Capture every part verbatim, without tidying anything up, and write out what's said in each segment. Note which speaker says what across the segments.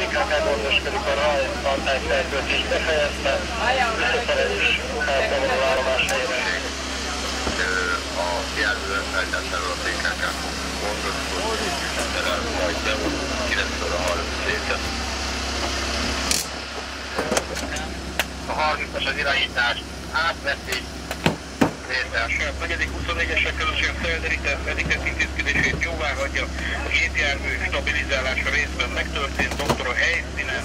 Speaker 1: bé ká ká gondoskodik a rajztartály feltöltés befejezte, visszaszerelés felszabadul állomás helyre.
Speaker 2: A járművel feltársáról a bé ká ká gondoskodik, visszaszerel majd Devon kilenc óra harminc héten. A harmincas az irányítást átveszi, a saját negyedik huszonnégyesek közösen felderített medikett intézkedését jóvá hagyja, a gépjármű stabilizálása részben megtörtént, doktor a helyszínen.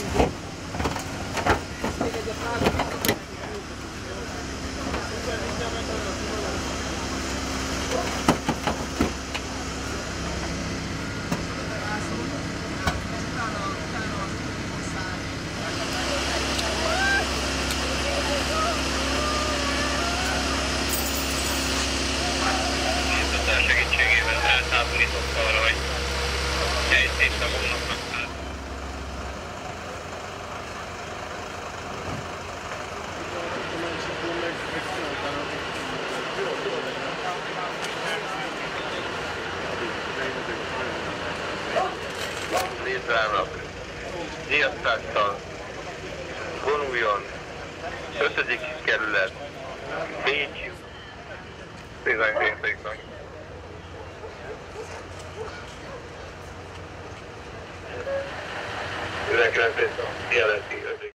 Speaker 2: Segítségével eltávolított arra, hogy helyszínre vonnak át. Létrának diasztáttal vonuljon ötödik kerület Bécs bizony részékben. Üvegrendszer jelenti.